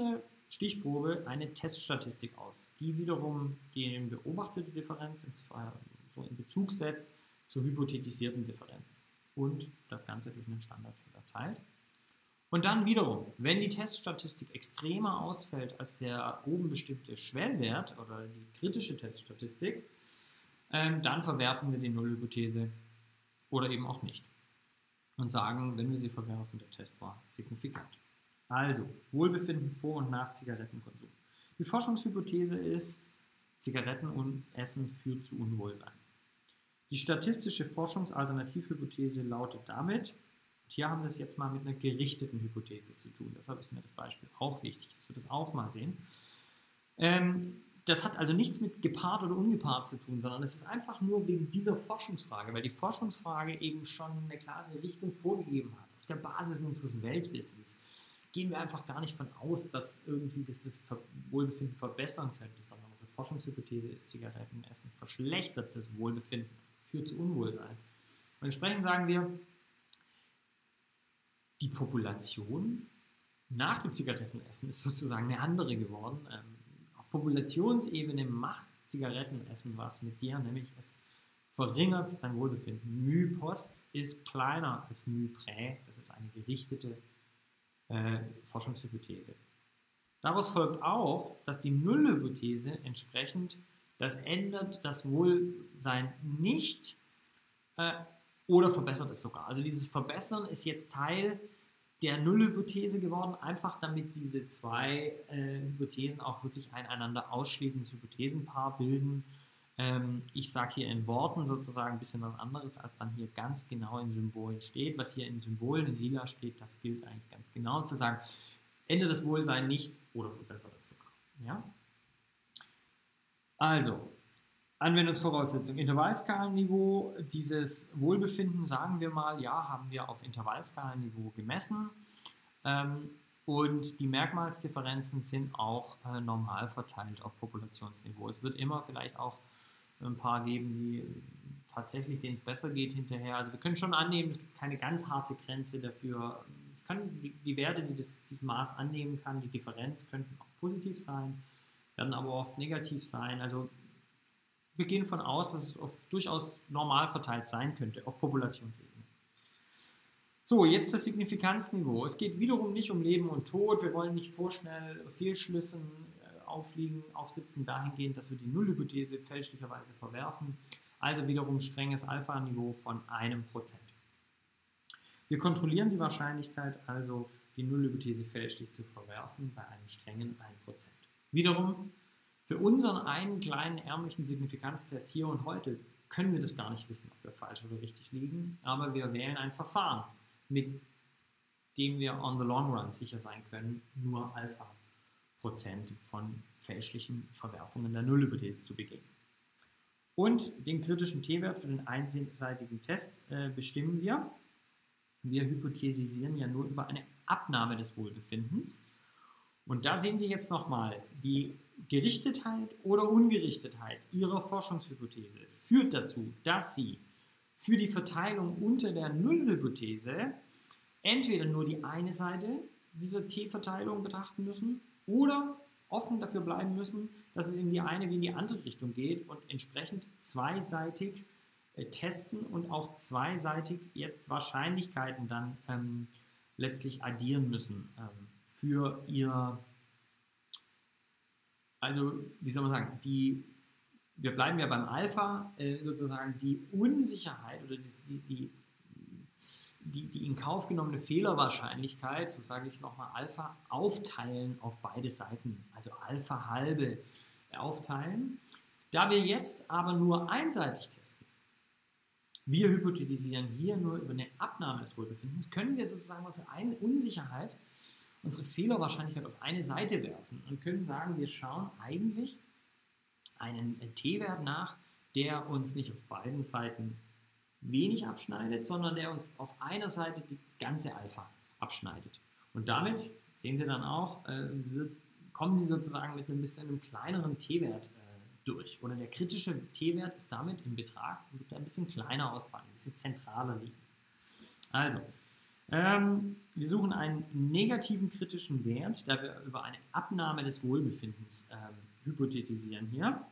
Stichprobe eine Teststatistik aus, die wiederum die beobachtete Differenz ins, so in Bezug setzt zur hypothetisierten Differenz und das Ganze durch einen Standardfehler teilt. Und dann wiederum, wenn die Teststatistik extremer ausfällt als der oben bestimmte Schwellwert oder die kritische Teststatistik, ähm, dann verwerfen wir die Nullhypothese oder eben auch nicht und sagen, wenn wir sie verwerfen, der Test war signifikant. Also, Wohlbefinden vor und nach Zigarettenkonsum. Die Forschungshypothese ist, Zigarettenessen führt zu Unwohlsein. Die statistische Forschungsalternativhypothese lautet damit, und hier haben wir es jetzt mal mit einer gerichteten Hypothese zu tun, deshalb ist mir das Beispiel auch wichtig, dass wir das auch mal sehen. Ähm, das hat also nichts mit gepaart oder ungepaart zu tun, sondern es ist einfach nur wegen dieser Forschungsfrage, weil die Forschungsfrage eben schon eine klare Richtung vorgegeben hat, auf der Basis unseres Weltwissens. Gehen wir einfach gar nicht von aus, dass irgendwie das, das Wohlbefinden verbessern könnte, sondern unsere Forschungshypothese ist, Zigarettenessen verschlechtert das Wohlbefinden, führt zu Unwohlsein. Und entsprechend sagen wir, die Population nach dem Zigarettenessen ist sozusagen eine andere geworden. Auf Populationsebene macht Zigarettenessen was mit dir, nämlich es verringert dein Wohlbefinden. μ-Post ist kleiner als μ-Prä, das ist eine gerichtete Äh, Forschungshypothese. Daraus folgt auch, dass die Nullhypothese entsprechend, das ändert das Wohlsein nicht äh, oder verbessert es sogar. Also dieses Verbessern ist jetzt Teil der Nullhypothese geworden, einfach damit diese zwei äh, Hypothesen auch wirklich ein einander ausschließendes Hypothesenpaar bilden. Ähm, ich sage hier in Worten sozusagen ein bisschen was anderes, als dann hier ganz genau in Symbolen steht. Was hier in Symbolen in lila steht, das gilt eigentlich ganz genau zu sagen, ändert das Wohlsein nicht oder verbessert es sogar. Ja? Also, Anwendungsvoraussetzung, Intervallskalenniveau, dieses Wohlbefinden, sagen wir mal, ja, haben wir auf Intervallskalenniveau gemessen. Ähm, Und die Merkmalsdifferenzen sind auch äh, normal verteilt auf Populationsniveau. Es wird immer vielleicht auch ein paar geben, die tatsächlich, denen es besser geht hinterher. Also wir können schon annehmen, es gibt keine ganz harte Grenze dafür. Es kann die, die Werte, die das, dieses Maß annehmen kann, die Differenz könnten auch positiv sein, werden aber oft negativ sein. Also wir gehen davon aus, dass es auf, durchaus normal verteilt sein könnte auf Populationsebene. So, jetzt das Signifikanzniveau. Es geht wiederum nicht um Leben und Tod. Wir wollen nicht vorschnell Fehlschlüssen aufliegen, aufsitzen, dahingehend, dass wir die Nullhypothese fälschlicherweise verwerfen. Also wiederum strenges Alpha-Niveau von einem Prozent. Wir kontrollieren die Wahrscheinlichkeit, also die Nullhypothese fälschlich zu verwerfen, bei einem strengen ein Prozent. Wiederum, für unseren einen kleinen ärmlichen Signifikanztest hier und heute können wir das gar nicht wissen, ob wir falsch oder richtig liegen, aber wir wählen ein Verfahren, mit dem wir on the long run sicher sein können, nur Alpha Prozent von fälschlichen Verwerfungen der Nullhypothese zu begehen. Und den kritischen T-Wert für den einseitigen Test äh, bestimmen wir. Wir hypothesisieren ja nur über eine Abnahme des Wohlbefindens. Und da sehen Sie jetzt nochmal, die Gerichtetheit oder Ungerichtetheit Ihrer Forschungshypothese führt dazu, dass Sie für die Verteilung unter der Nullhypothese entweder nur die eine Seite dieser T-Verteilung betrachten müssen oder offen dafür bleiben müssen, dass es in die eine wie in die andere Richtung geht und entsprechend zweiseitig äh, testen und auch zweiseitig jetzt Wahrscheinlichkeiten dann ähm, letztlich addieren müssen ähm, für ihr, also wie soll man sagen, die, wir bleiben ja beim Alpha, äh, sozusagen die Unsicherheit oder die, die, die Die, die in Kauf genommene Fehlerwahrscheinlichkeit, so sage ich es nochmal, Alpha aufteilen auf beide Seiten, also Alpha halbe aufteilen. Da wir jetzt aber nur einseitig testen, wir hypothetisieren hier nur über eine Abnahme des Wohlbefindens, können wir sozusagen unsere Unsicherheit, unsere Fehlerwahrscheinlichkeit auf eine Seite werfen und können sagen, wir schauen eigentlich einen T-Wert nach, der uns nicht auf beiden Seiten wenig abschneidet, sondern der uns auf einer Seite das ganze Alpha abschneidet. Und damit, sehen Sie dann auch, äh, wird, kommen Sie sozusagen mit ein bisschen einem kleineren T-Wert äh, durch. Oder der kritische T-Wert ist damit im Betrag, wird ein bisschen kleiner ausfallen, ein bisschen zentraler liegen. Also, Ähm, wir suchen einen negativen kritischen Wert, da wir über eine Abnahme des Wohlbefindens ähm, hypothetisieren hier.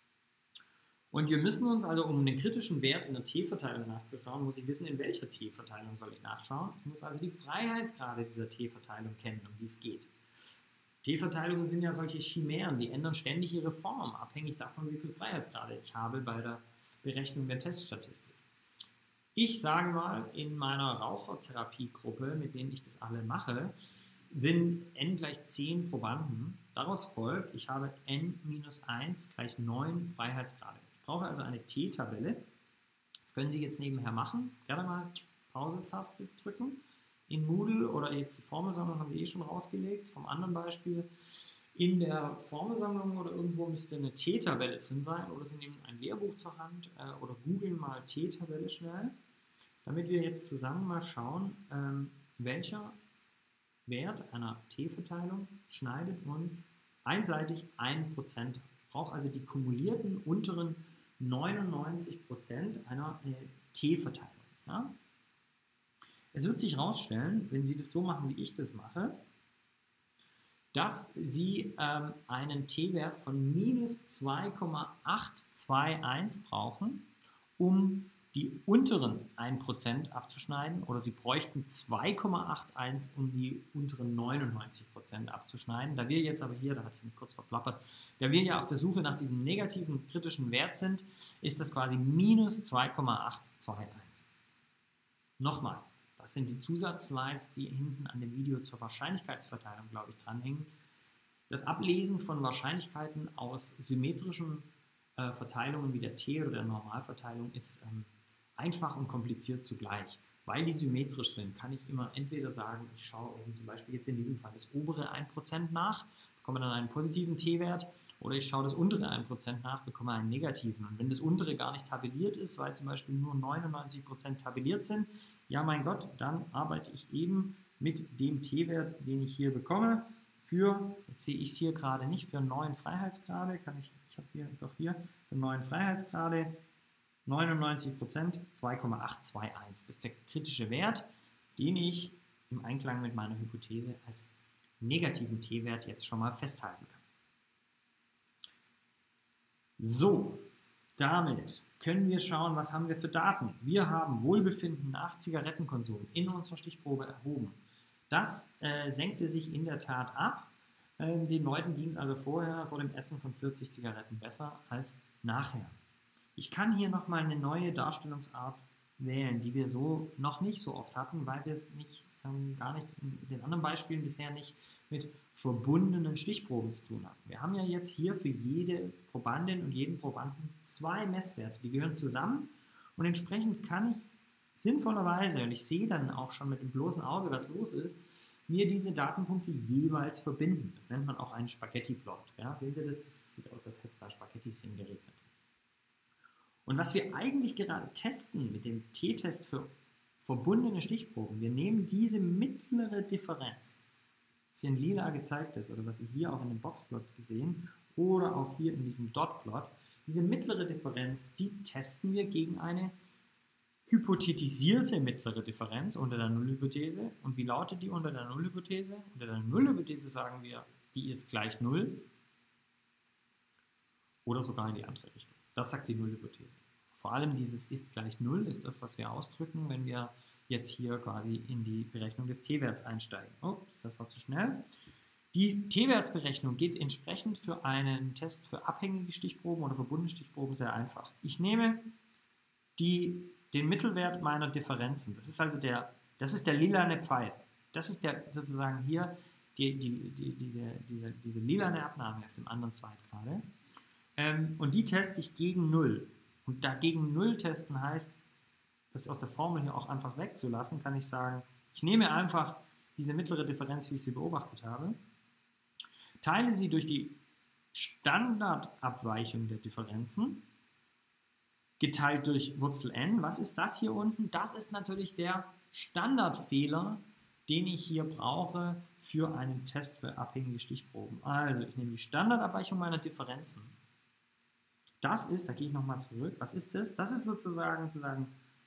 Und wir müssen uns also, um den kritischen Wert in der T-Verteilung nachzuschauen, muss ich wissen, in welcher T-Verteilung soll ich nachschauen. Ich muss also die Freiheitsgrade dieser T-Verteilung kennen, um die es geht. T-Verteilungen sind ja solche Chimären, die ändern ständig ihre Form, abhängig davon, wie viele Freiheitsgrade ich habe bei der Berechnung der Teststatistik. Ich sage mal, in meiner Rauchertherapiegruppe, mit denen ich das alle mache, sind n gleich zehn Probanden. Daraus folgt, ich habe n minus eins gleich neun Freiheitsgrade. Ich brauche also eine T-Tabelle. Das können Sie jetzt nebenher machen. Gerne mal Pause-Taste drücken. In Moodle oder jetzt die Formelsammlung haben Sie eh schon rausgelegt, vom anderen Beispiel. In der Formelsammlung oder irgendwo müsste eine T-Tabelle drin sein oder Sie nehmen ein Lehrbuch zur Hand äh, oder googeln mal T-Tabelle schnell, damit wir jetzt zusammen mal schauen, ähm, welcher Wert einer T-Verteilung schneidet uns einseitig ein Prozent. Ich brauche also die kumulierten unteren neunundneunzig Prozent einer äh, T-Verteilung. Ja? Es wird sich herausstellen, wenn Sie das so machen, wie ich das mache, dass Sie ähm, einen T-Wert von minus zwei Komma achthundertzweiundzweißig brauchen, um die unteren ein Prozent abzuschneiden, oder Sie bräuchten zwei Komma einundachtzig, um die unteren neunundneunzig Prozent abzuschneiden. Da wir jetzt aber hier, da hatte ich mich kurz verplappert, da wir ja auf der Suche nach diesem negativen kritischen Wert sind, ist das quasi minus zwei Komma achthundertzweiundzweißig. Nochmal. Das sind die Zusatzslides, die hinten an dem Video zur Wahrscheinlichkeitsverteilung, glaube ich, dranhängen. Das Ablesen von Wahrscheinlichkeiten aus symmetrischen äh, Verteilungen wie der T- oder der Normalverteilung ist ähm, einfach und kompliziert zugleich. Weil die symmetrisch sind, kann ich immer entweder sagen, ich schaue eben zum Beispiel jetzt in diesem Fall das obere ein Prozent nach, bekomme dann einen positiven T-Wert, oder ich schaue das untere ein Prozent nach, bekomme einen negativen. Und wenn das untere gar nicht tabelliert ist, weil zum Beispiel nur neunundneunzig Prozent tabelliert sind, ja mein Gott, dann arbeite ich eben mit dem T-Wert, den ich hier bekomme, für, jetzt sehe ich es hier gerade nicht, für neun Freiheitsgrade, kann ich, ich habe hier doch hier, für neun Freiheitsgrade, neunundneunzig Prozent, zwei Komma achthundertzweiundzweißig. Das ist der kritische Wert, den ich im Einklang mit meiner Hypothese als negativen T-Wert jetzt schon mal festhalten kann. So, damit können wir schauen, was haben wir für Daten. Wir haben Wohlbefinden nach Zigarettenkonsum in unserer Stichprobe erhoben. Das äh, senkte sich in der Tat ab. Ähm, den Leuten ging es also vorher, vor dem Essen von vierzig Zigaretten besser als nachher. Ich kann hier nochmal eine neue Darstellungsart wählen, die wir so noch nicht so oft hatten, weil wir es nicht, ähm, gar nicht in den anderen Beispielen bisher nicht mit verbundenen Stichproben zu tun hatten. Wir haben ja jetzt hier für jede Probandin und jeden Probanden zwei Messwerte, die gehören zusammen und entsprechend kann ich sinnvollerweise, und ich sehe dann auch schon mit dem bloßen Auge, was los ist, mir diese Datenpunkte jeweils verbinden. Das nennt man auch einen Spaghetti-Plot. Ja, sehen Sie das? Das sieht aus, als hätte es da Spaghettis hingeregnet. Und was wir eigentlich gerade testen mit dem T-Test für verbundene Stichproben, wir nehmen diese mittlere Differenz, was hier in lila gezeigt ist, oder was Sie hier auch in dem Boxplot gesehen, oder auch hier in diesem Dotplot, diese mittlere Differenz, die testen wir gegen eine hypothetisierte mittlere Differenz unter der Nullhypothese. Und wie lautet die unter der Nullhypothese? Unter der Nullhypothese sagen wir, die ist gleich Null oder sogar in die andere Richtung. Das sagt die Nullhypothese. Vor allem dieses ist gleich Null ist das, was wir ausdrücken, wenn wir jetzt hier quasi in die Berechnung des T-Werts einsteigen. Ups, das war zu schnell. Die T-Wertsberechnung geht entsprechend für einen Test für abhängige Stichproben oder verbundene Stichproben sehr einfach. Ich nehme die, den Mittelwert meiner Differenzen. Das ist also der, das ist der lilane Pfeil. Das ist der sozusagen hier die, die, die, diese, diese, diese lilane Abnahme auf dem anderen Slide gerade. Ähm, und die teste ich gegen Null. Und dagegen Null testen heißt, das aus der Formel hier auch einfach wegzulassen, kann ich sagen, ich nehme einfach diese mittlere Differenz, wie ich sie beobachtet habe, teile sie durch die Standardabweichung der Differenzen, geteilt durch Wurzel n. Was ist das hier unten? Das ist natürlich der Standardfehler, den ich hier brauche für einen Test für abhängige Stichproben. Also ich nehme die Standardabweichung meiner Differenzen. Das ist, da gehe ich nochmal zurück, was ist das? Das ist sozusagen, sozusagen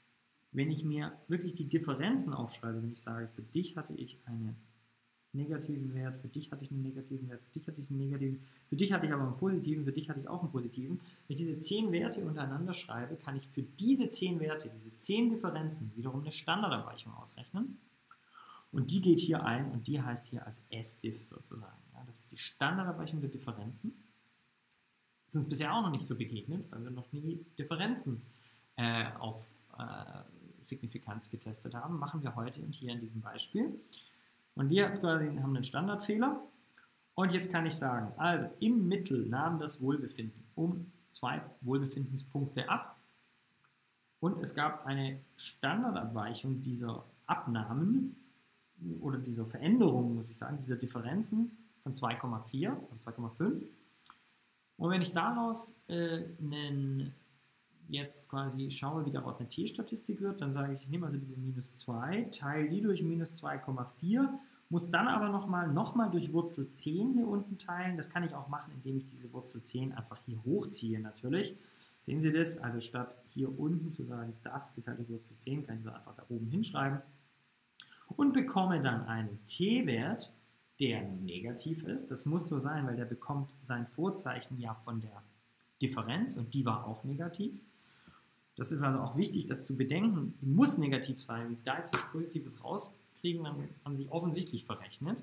wenn ich mir wirklich die Differenzen aufschreibe, wenn ich sage, für dich hatte ich einen negativen Wert, für dich hatte ich einen negativen Wert, für dich hatte ich einen negativen, für dich hatte ich aber einen positiven, für dich hatte ich auch einen positiven. Wenn ich diese zehn Werte untereinander schreibe, kann ich für diese zehn Werte, diese zehn Differenzen wiederum eine Standardabweichung ausrechnen. Und die geht hier ein und die heißt hier als S-Diff sozusagen. Ja, das ist die Standardabweichung der Differenzen. Das ist uns bisher auch noch nicht so begegnet, weil wir noch nie Differenzen äh, auf äh, Signifikanz getestet haben. Machen wir heute und hier in diesem Beispiel. Und wir quasi haben einen Standardfehler. Und jetzt kann ich sagen, also im Mittel nahm das Wohlbefinden um zwei Wohlbefindenspunkte ab. Und es gab eine Standardabweichung dieser Abnahmen oder dieser Veränderungen, muss ich sagen, dieser Differenzen von zwei Komma vier oder zwei Komma fünf. Und wenn ich daraus äh, einen, jetzt quasi schaue, wie daraus eine T-Statistik wird, dann sage ich, ich nehme also diese minus zwei, teile die durch minus zwei Komma vier, muss dann aber nochmal noch mal durch Wurzel zehn hier unten teilen. Das kann ich auch machen, indem ich diese Wurzel zehn einfach hier hochziehe natürlich. Sehen Sie das? Also statt hier unten zu sagen, das geteilt durch Wurzel zehn, kann ich so einfach da oben hinschreiben. Und bekomme dann einen T-Wert, der negativ ist. Das muss so sein, weil der bekommt sein Vorzeichen ja von der Differenz und die war auch negativ. Das ist also auch wichtig, das zu bedenken. Die muss negativ sein. Wenn Sie da jetzt was Positives rauskriegen, dann haben Sie offensichtlich verrechnet.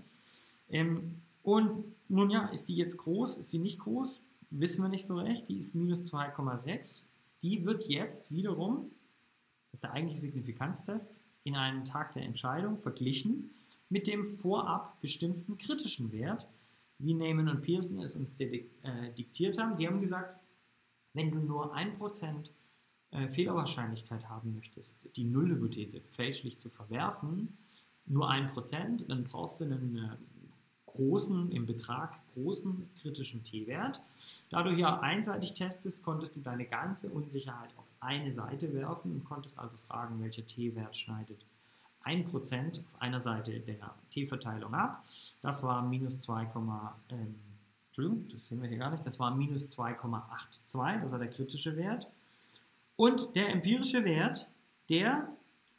Und nun ja, ist die jetzt groß, ist die nicht groß? Wissen wir nicht so recht. Die ist minus zwei Komma sechs. Die wird jetzt wiederum, das ist der eigentliche Signifikanztest, in einem Tag der Entscheidung verglichen mit dem vorab bestimmten kritischen Wert, wie Neyman und Pearson es uns diktiert haben. Die haben gesagt, wenn du nur ein Prozent Fehlerwahrscheinlichkeit haben möchtest, die Nullhypothese fälschlich zu verwerfen, nur ein Prozent, dann brauchst du einen großen, im Betrag großen kritischen T-Wert. Da du hier einseitig testest, konntest du deine ganze Unsicherheit auf eine Seite werfen und konntest also fragen, welcher T-Wert schneidet ein Prozent auf einer Seite der T-Verteilung ab. Das war minus zwei, ähm, Entschuldigung, das sehen wir hier gar nicht, das war minus zwei Komma zweiundachtzig, das war der kritische Wert. Und der empirische Wert, der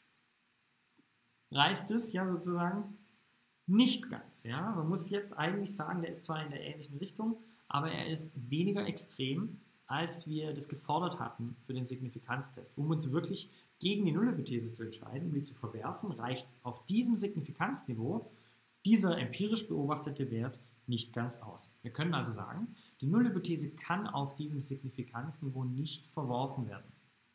reißt es ja sozusagen nicht ganz. Ja? Man muss jetzt eigentlich sagen, der ist zwar in der ähnlichen Richtung, aber er ist weniger extrem, als wir das gefordert hatten für den Signifikanztest. Um uns wirklich gegen die Nullhypothese zu entscheiden, um die zu verwerfen, reicht auf diesem Signifikanzniveau dieser empirisch beobachtete Wert nicht ganz aus. Wir können also sagen, die Nullhypothese kann auf diesem Signifikanzniveau nicht verworfen werden.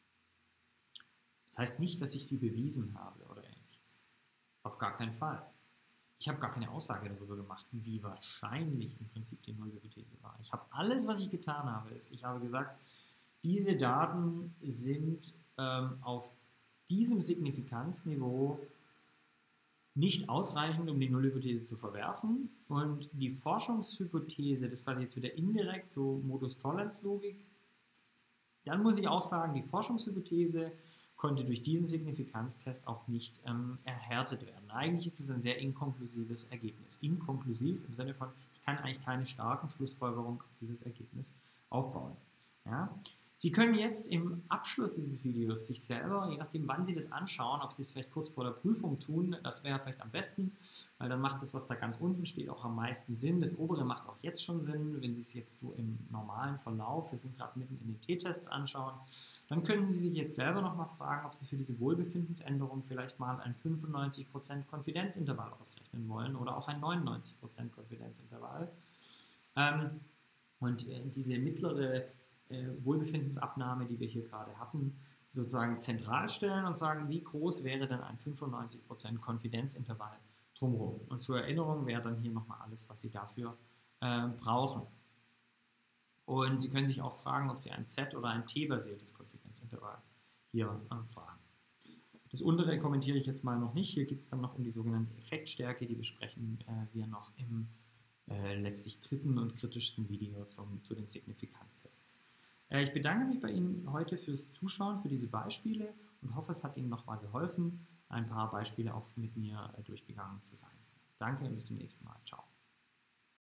Das heißt nicht, dass ich sie bewiesen habe oder ähnliches. Auf gar keinen Fall. Ich habe gar keine Aussage darüber gemacht, wie wahrscheinlich im Prinzip die Nullhypothese war. Ich habe alles, was ich getan habe, ist, ich habe gesagt, diese Daten sind ähm, auf diesem Signifikanzniveau nicht ausreichend, um die Nullhypothese zu verwerfen. Und die Forschungshypothese, das ist quasi jetzt wieder indirekt, so Modus-Tollens-Logik, dann muss ich auch sagen, die Forschungshypothese konnte durch diesen Signifikanztest auch nicht ähm, erhärtet werden. Eigentlich ist es ein sehr inkonklusives Ergebnis. Inkonklusiv im Sinne von, ich kann eigentlich keine starken Schlussfolgerungen auf dieses Ergebnis aufbauen. Ja? Sie können jetzt im Abschluss dieses Videos sich selber, je nachdem wann Sie das anschauen, ob Sie es vielleicht kurz vor der Prüfung tun, das wäre vielleicht am besten, weil dann macht das, was da ganz unten steht, auch am meisten Sinn. Das obere macht auch jetzt schon Sinn, wenn Sie es jetzt so im normalen Verlauf, wir sind gerade mitten in den T-Tests anschauen, dann können Sie sich jetzt selber nochmal fragen, ob Sie für diese Wohlbefindensänderung vielleicht mal ein fünfundneunzig Prozent Konfidenzintervall ausrechnen wollen oder auch ein neunundneunzig Prozent Konfidenzintervall. Ähm, und äh, diese mittlere Wohlbefindensabnahme, die wir hier gerade hatten, sozusagen zentral stellen und sagen, wie groß wäre denn ein fünfundneunzig Prozent Konfidenzintervall drumherum. Und zur Erinnerung wäre dann hier nochmal alles, was Sie dafür äh, brauchen. Und Sie können sich auch fragen, ob Sie ein Z- oder ein T-basiertes Konfidenzintervall hier äh, fragen. Das untere kommentiere ich jetzt mal noch nicht. Hier geht es dann noch um die sogenannte Effektstärke, die besprechen äh, wir noch im äh, letztlich dritten und kritischsten Video zum, zu den Signifikanztests. Ich bedanke mich bei Ihnen heute fürs Zuschauen, für diese Beispiele und hoffe, es hat Ihnen nochmal geholfen, ein paar Beispiele auch mit mir durchgegangen zu sein. Danke und bis zum nächsten Mal. Ciao.